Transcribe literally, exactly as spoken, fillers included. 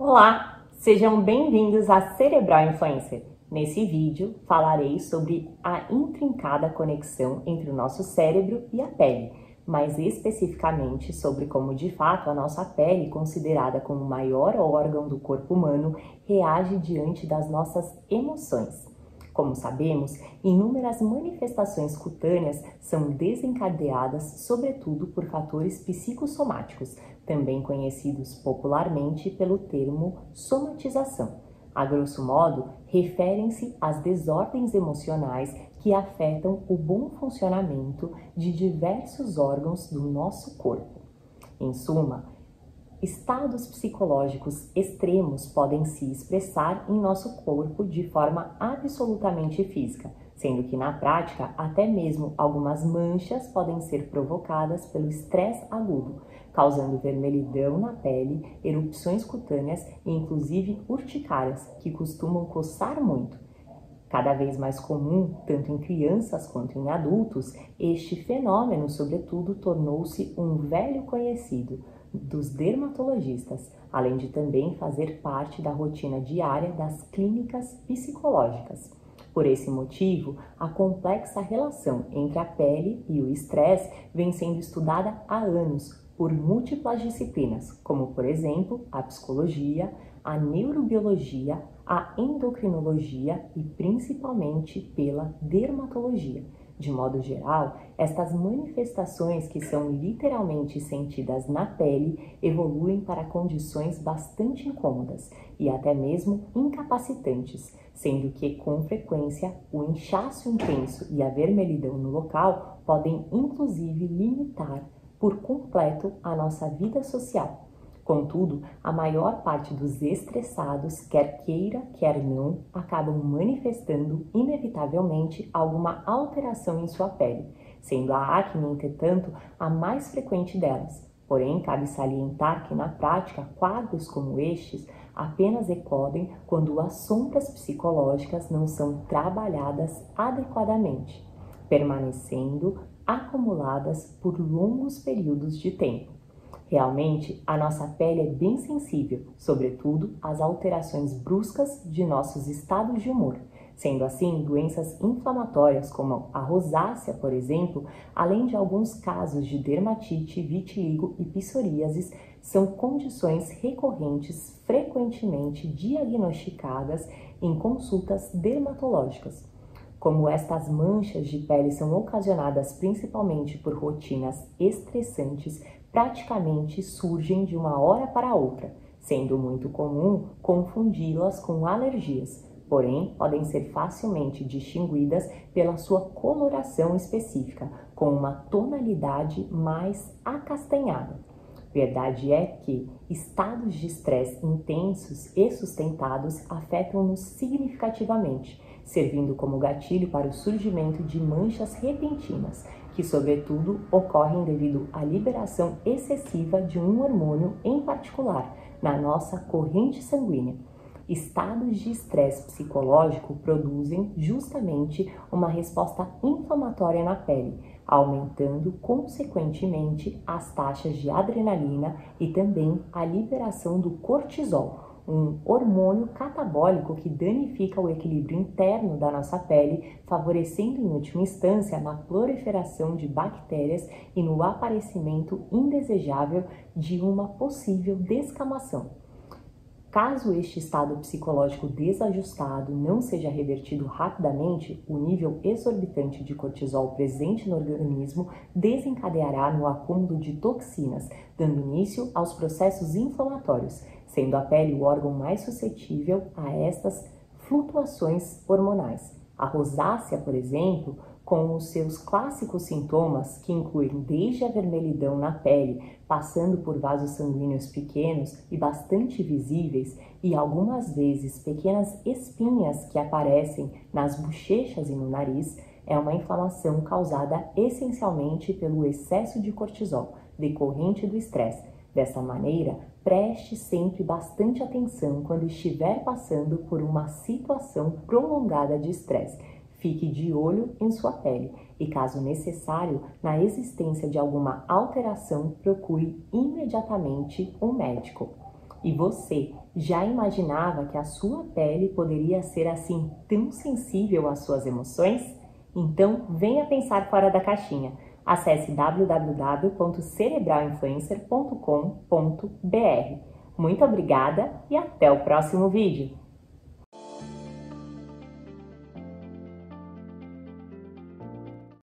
Olá, sejam bem-vindos a Cerebral Influencer. Nesse vídeo falarei sobre a intrincada conexão entre o nosso cérebro e a pele, mais especificamente sobre como de fato a nossa pele, considerada como o maior órgão do corpo humano, reage diante das nossas emoções. Como sabemos, inúmeras manifestações cutâneas são desencadeadas sobretudo por fatores psicossomáticos, também conhecidos popularmente pelo termo somatização. A grosso modo, referem-se às desordens emocionais que afetam o bom funcionamento de diversos órgãos do nosso corpo. Em suma, estados psicológicos extremos podem se expressar em nosso corpo de forma absolutamente física, sendo que na prática até mesmo algumas manchas podem ser provocadas pelo estresse agudo, causando vermelhidão na pele, erupções cutâneas e inclusive urticárias, que costumam coçar muito. Cada vez mais comum, tanto em crianças quanto em adultos, este fenômeno, sobretudo, tornou-se um velho conhecido dos dermatologistas, além de também fazer parte da rotina diária das clínicas psicológicas. Por esse motivo, a complexa relação entre a pele e o estresse vem sendo estudada há anos por múltiplas disciplinas, como, por exemplo, a psicologia, a neurobiologia, a endocrinologia e principalmente pela dermatologia. De modo geral, estas manifestações, que são literalmente sentidas na pele, evoluem para condições bastante incômodas e até mesmo incapacitantes, sendo que, com frequência, o inchaço intenso e a vermelhidão no local podem inclusive limitar por completo a nossa vida social. Contudo, a maior parte dos estressados, quer queira, quer não, acabam manifestando inevitavelmente alguma alteração em sua pele, sendo a acne, entretanto, a mais frequente delas. Porém, cabe salientar que na prática, quadros como estes apenas eclodem quando as sombras psicológicas não são trabalhadas adequadamente, permanecendo acumuladas por longos períodos de tempo. Realmente, a nossa pele é bem sensível, sobretudo às alterações bruscas de nossos estados de humor. Sendo assim, doenças inflamatórias como a rosácea, por exemplo, além de alguns casos de dermatite, vitiligo e psoríasis, são condições recorrentes frequentemente diagnosticadas em consultas dermatológicas. Como estas manchas de pele são ocasionadas principalmente por rotinas estressantes, praticamente surgem de uma hora para outra, sendo muito comum confundi-las com alergias, porém podem ser facilmente distinguidas pela sua coloração específica, com uma tonalidade mais acastanhada. Verdade é que estados de estresse intensos e sustentados afetam-nos significativamente, servindo como gatilho para o surgimento de manchas repentinas, que sobretudo ocorrem devido à liberação excessiva de um hormônio em particular na nossa corrente sanguínea. Estados de estresse psicológico produzem justamente uma resposta inflamatória na pele, aumentando consequentemente as taxas de adrenalina e também a liberação do cortisol, um hormônio catabólico que danifica o equilíbrio interno da nossa pele, favorecendo em última instância na proliferação de bactérias e no aparecimento indesejável de uma possível descamação. Caso este estado psicológico desajustado não seja revertido rapidamente, o nível exorbitante de cortisol presente no organismo desencadeará no acúmulo de toxinas, dando início aos processos inflamatórios, sendo a pele o órgão mais suscetível a estas flutuações hormonais. A rosácea, por exemplo, com os seus clássicos sintomas, que incluem desde a vermelhidão na pele, passando por vasos sanguíneos pequenos e bastante visíveis, e algumas vezes pequenas espinhas que aparecem nas bochechas e no nariz, é uma inflamação causada essencialmente pelo excesso de cortisol, decorrente do estresse. Dessa maneira, preste sempre bastante atenção quando estiver passando por uma situação prolongada de estresse. Fique de olho em sua pele e, caso necessário, na existência de alguma alteração, procure imediatamente um médico. E você já imaginava que a sua pele poderia ser assim tão sensível às suas emoções? Então, venha pensar fora da caixinha. Acesse w w w ponto cerebral influencer ponto com ponto b r. Muito obrigada e até o próximo vídeo!